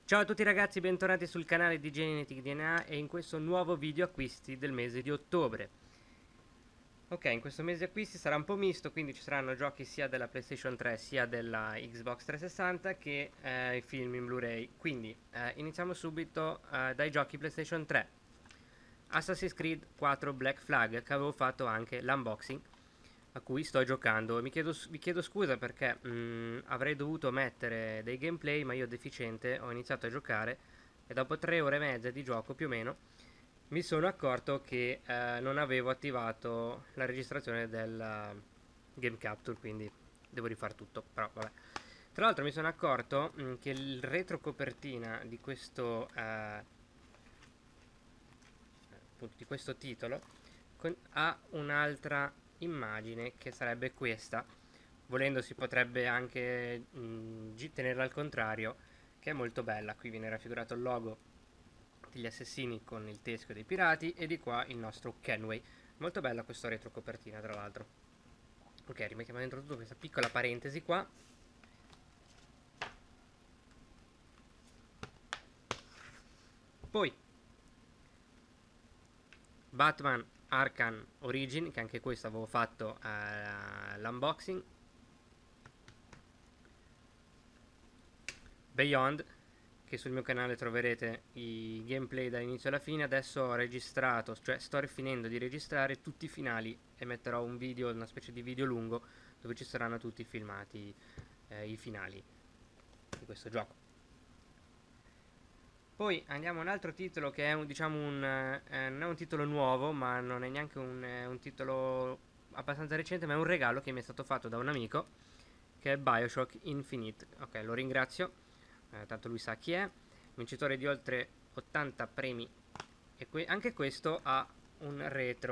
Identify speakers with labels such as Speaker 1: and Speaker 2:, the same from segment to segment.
Speaker 1: Ciao a tutti ragazzi, bentornati sul canale di Genetic DNA e in questo nuovo video acquisti del mese di ottobre. Ok, in questo mese acquisti sarà un po' misto, quindi ci saranno giochi sia della PlayStation 3 sia della Xbox 360 che i film in Blu-ray. Quindi iniziamo subito dai giochi PlayStation 3. Assassin's Creed 4 Black Flag, che avevo fatto anche l'unboxing, a cui sto giocando. Vi chiedo scusa perché avrei dovuto mettere dei gameplay, ma io deficiente ho iniziato a giocare e dopo 3 ore e mezza di gioco più o meno mi sono accorto che non avevo attivato la registrazione del game capture, quindi devo rifare tutto, però vabbè. Tra l'altro mi sono accorto che il retro copertina di questo appunto di questo titolo ha un'altra immagine che sarebbe questa. Volendo si potrebbe anche tenerla al contrario, che è molto bella. Qui viene raffigurato il logo degli assassini con il teschio dei pirati e di qua il nostro Kenway. Molto bella questa retrocopertina, tra l'altro. Ok, rimettiamo dentro tutto questa piccola parentesi qua. Poi Batman Arkham Origin, che anche questo avevo fatto l'unboxing. Beyond, che sul mio canale troverete i gameplay dall'inizio alla fine. Adesso ho registrato, cioè sto finendo di registrare tutti i finali e metterò un video, una specie di video lungo dove ci saranno tutti i filmati, i finali di questo gioco. Poi andiamo a un altro titolo che è diciamo non è un titolo nuovo, ma non è neanche un titolo abbastanza recente, ma è un regalo che mi è stato fatto da un amico, che è Bioshock Infinite. Ok, lo ringrazio, tanto lui sa chi è, vincitore di oltre 80 premi, e anche questo ha un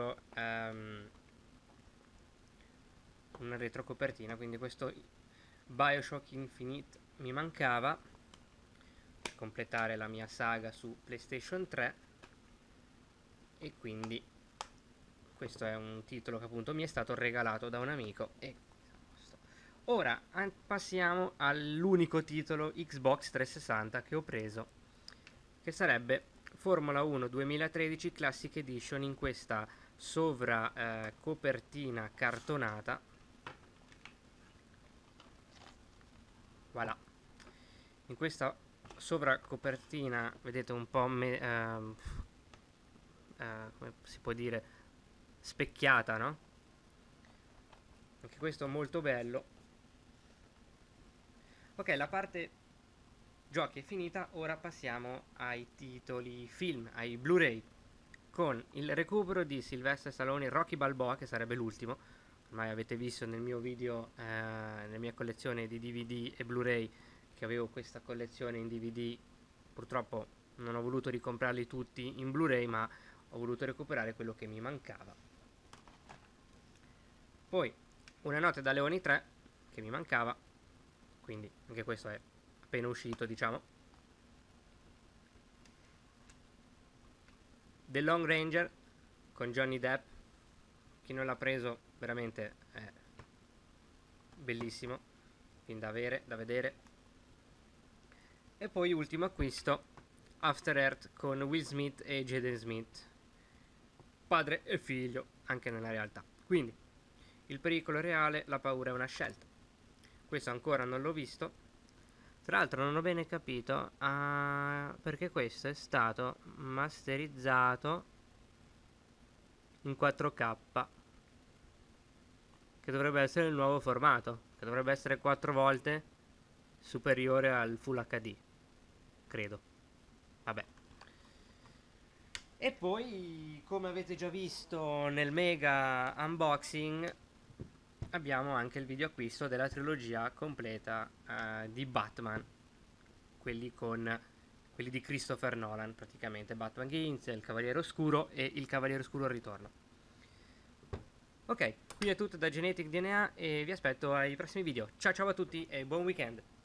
Speaker 1: una retro copertina, quindi questo Bioshock Infinite mi mancava per completare la mia saga su PlayStation 3, e quindi questo è un titolo che appunto mi è stato regalato da un amico. E ora passiamo all'unico titolo Xbox 360 che ho preso, che sarebbe Formula 1 2013 Classic Edition, in questa sovra copertina cartonata. Voilà. In questa sovra copertina vedete un po' come si può dire, specchiata, no? Anche questo molto bello. Ok, la parte giochi è finita, ora passiamo ai titoli film, ai Blu-ray, con il recupero di Sylvester Stallone Rocky Balboa, che sarebbe l'ultimo. Ormai avete visto nel mio video, nella mia collezione di DVD e Blu-ray, che avevo questa collezione in DVD. Purtroppo non ho voluto ricomprarli tutti in Blu-ray, ma ho voluto recuperare quello che mi mancava. Poi Una notte da Leoni 3, che mi mancava, quindi anche questo è appena uscito, diciamo. The Long Ranger con Johnny Depp, chi non l'ha preso veramente è bellissimo, film da avere, da vedere. E poi ultimo acquisto, After Earth con Will Smith e Jaden Smith, padre e figlio anche nella realtà. Quindi il pericolo è reale, la paura è una scelta. Questo ancora non l'ho visto. Tra l'altro non ho bene capito perché questo è stato masterizzato in 4K, che dovrebbe essere il nuovo formato, che dovrebbe essere 4 volte superiore al Full HD, credo. Vabbè. E poi, come avete già visto nel mega unboxing, abbiamo anche il video acquisto della trilogia completa di Batman, quelli di Christopher Nolan, praticamente Batman Begins, il Cavaliere Oscuro e il Cavaliere Oscuro al Ritorno. Ok, qui è tutto da Genetic DNA e vi aspetto ai prossimi video. Ciao ciao a tutti e buon weekend!